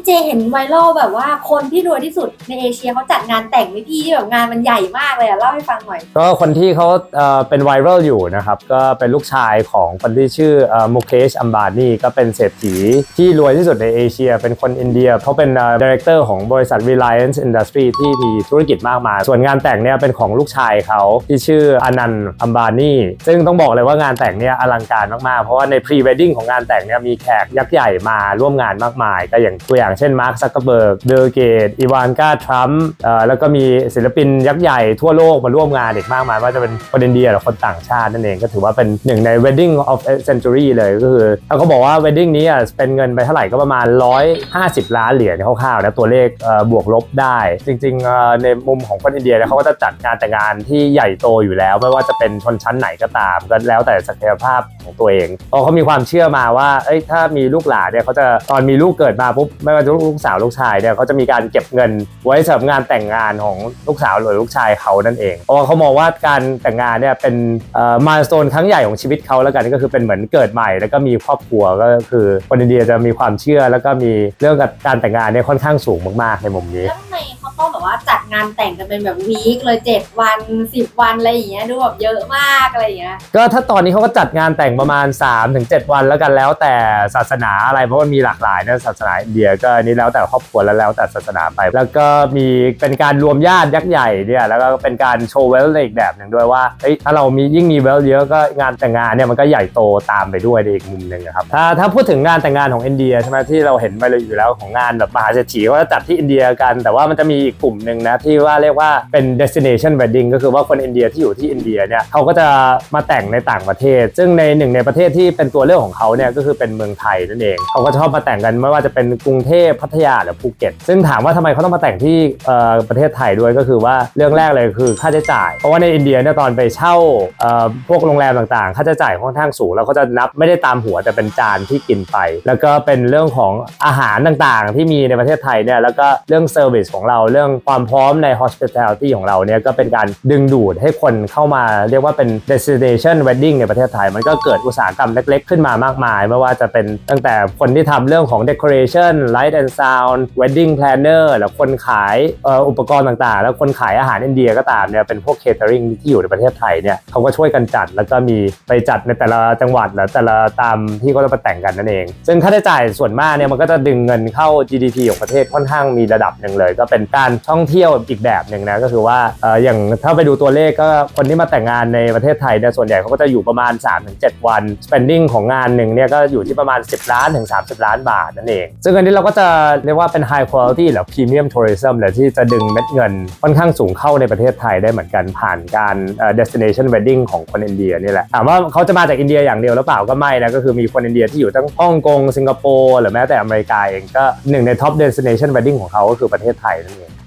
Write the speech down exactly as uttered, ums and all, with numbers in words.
เจเห็นไวรัลแบบว่าคนที่รวยที่สุดในเอเชียเขาจัดงานแต่งไม่พี่ที่แบบงานมันใหญ่มากเลยอะเล่าให้ฟังหน่อยก็คนที่เขาเอ่อเป็นไวรัลอยู่นะครับก็เป็นลูกชายของคนที่ชื่อเอ่อมุเคชอัมบานีก็เป็นเศรษฐีที่รวยที่สุดในเอเชียเป็นคนอินเดียเขาเป็นดีเรคเตอร์ของบริษัท Reliance Industry ที่มีธุรกิจมากมายส่วนงานแต่งเนี่ยเป็นของลูกชายเขาที่ชื่ออนันต์อัมบานีซึ่งต้องบอกเลยว่างานแต่งเนี่ยอลังการมากๆเพราะว่าใน พรี เวดดิ้ง ของงานแต่งเนี่ยมีแขกยักษ์ใหญ่มาร่วมงานมากมายก็อย่างตัวอย่างเช่นมาร์ค ซักเคอร์เบิร์ก บิล เกตส์ อีวานกา ทรัมป์เอ่อแล้วก็มีศิลปินยักษ์ใหญ่ทั่วโลกมาร่วมงานอีกมากมายว่าจะเป็นคนอินเดียหรือคนต่างชาตินั่นเองก็ถือว่าเป็นหนึ่งใน wedding of a century เลยก็คือถ้าเขาบอกว่า wedding นี้เป็นเงินไปเท่าไหร่ก็ประมาณหนึ่งร้อยห้าสิบล้านเหรียญคร่าวๆนะตัวเลขบวกลบได้จริงๆในมุมของคนอินเดียเขาก็จะจัดงานแต่งงานที่ใหญ่โตอยู่แล้วไม่ว่าจะเป็นชนชั้นไหนก็ตามก็แล้วแต่ศักยภาพของตัวเองเพราะเขามีความเชื่อมาว่าเอ้ยถ้ามีลูกหลานเนี่ยเขาจะตอนมีลูกเกิดมาปุ๊บไม่ว่าจะลูกสาวลูกชายเนี่ยเขาจะมีการเก็บเงินไว้สำหรับงานแต่งงานของลูกสาวหรือลูกชายเขานั่นเองเพราะว่าเขามองว่าการแต่งงานเนี่ยเป็นเอ่อมายสโตนครั้งใหญ่ของชีวิตเขาแล้วกันก็คือเป็นเหมือนเกิดใหม่แล้วก็มีครอบครัวก็คือคนอินเดียจะมีความเชื่อแล้วก็มีเรื่องการแต่งงานเนี่ยค่อนข้างสูงมากๆในมุมนี้แล้วทำไมเขาต้องแบบว่าจัดงานแต่งกันเป็นแบบวีคเลยเจ็ดวันสิบวันอะไรอย่างเงี้ยดูแบบเยอะมากอะไรอย่างเงี้ยก็ถ้าตอนนี้เขาก็จัดงานแต่งประมาณ สามถึงเจ็ด วันแล้วกันแล้วแต่ศาสนาอะไรเพราะมันมีหลากหลายนะศาสนาอินเดียก็อันนี้แล้วแต่ครอบครัวแล้วแล้วแต่ศาสนาไปแล้วก็มีเป็นการรวมญาติยักษ์ใหญ่เนี่ยแล้วก็เป็นการโชว์เวลในอีกแบบหนึ่งด้วยว่าเฮ้ยถ้าเรามียิ่งมีเวลเยอะก็งานแต่งงานเนี่ยมันก็ใหญ่โตตามไปด้วยในอีกมุมหนึ่งครับถ้าถ้าพูดถึงงานแต่งงานของอินเดียใช่ไหมที่เราเห็นไปเลยอยู่แล้วของงานแบบมหาเศรษฐีเขาจะจัดที่อินเดียกันแต่ว่ามันจะมีอีกกลุ่มหนึ่งนะที่ว่าเรียกว่าเป็น destination wedding ก็คือว่าคนอินเดียที่อยู่ที่อินเดียเนี่ยเขาก็จะมาแต่งในต่างประเทศซึ่งในหนึ่งในประเทศที่เป็นตัวเลือกของเขาเนี่ยก็คือเป็นเมืองไทยนั่นเองเขาก็ชอบมาแต่งกันไม่ว่าจะเป็นกรุงเทพพัทยาหรือภูเก็ตซึ่งถามว่าทำไมเขาต้องมาแต่งที่ประเทศไทยด้วยก็คือว่าเรื่องแรกเลยคือค่าใช้จ่ายเพราะว่าในอินเดียเนี่ยตอนไปเช่าพวกโรงแรมต่างๆค่าใช้จ่ายค่อนข้างสูงแล้วเขาจะนับไม่ได้ตามหัวแต่เป็นจานที่กินไปแล้วก็เป็นเรื่องของอาหารต่างๆที่มีในประเทศไทยเนี่ยแล้วก็เรื่องเซอร์วิสของเราเรื่องความพร้อมใน hospitality ของเราเนี่ยก็เป็นการดึงดูดให้คนเข้ามาเรียกว่าเป็น destination wedding ในประเทศไทยมันก็เกิดอุตสาหกรรมเล็กๆขึ้นมามากมายไม่ว่าจะเป็นตั้งแต่คนที่ทำเรื่องของ decoration light and sound wedding planner แล้วคนขายอุปกรณ์ต่างๆแล้วคนขายอาหารอินเดียก็ตามเนี่ยเป็นพวก catering ที่อยู่ในประเทศไทยเนี่ยเขาก็ช่วยกันจัดแล้วก็มีไปจัดในแต่ละจังหวัดและแต่ละตามที่เขาจะมาแต่งกันนั่นเองซึ่งค่าใช้จ่ายส่วนมากเนี่ยมันก็จะดึงเงินเข้า จี ดี พี ของประเทศค่อนข้างมีระดับหนึ่งเลยก็เป็นการท่องเที่ยวอีกแบบหนึ่งนะก็คือว่าเอ่ออย่างถ้าไปดูตัวเลขก็คนที่มาแต่งงานในประเทศไทยเนี่ยส่วนใหญ่เขาก็จะอยู่ประมาณ สามถึงเจ็ด วัน spending ของงานหนึ่งเนี่ยก็อยู่ที่ประมาณสิบล้านถึงสามสิบล้านบาทนั่นเองซึ่งอันนี้เราก็จะเรียกว่าเป็น high quality หรือ premium tourism เลยที่จะดึงเม็ดเงินค่อนข้างสูงเข้าในประเทศไทยได้เหมือนกันผ่านการเอ่อ destination wedding ของคนอินเดียนี่แหละถามว่าเขาจะมาจากอินเดียอย่างเดียวหรือเปล่าก็ไม่นะก็คือมีคนอินเดียที่อยู่ทั้งฮ่องกงสิงคโปร์หรือแม้แต่อเมริกาเองก็หนึ่งใน top destination wedding ของเขาก็คือประเทศไทยนั่นเอง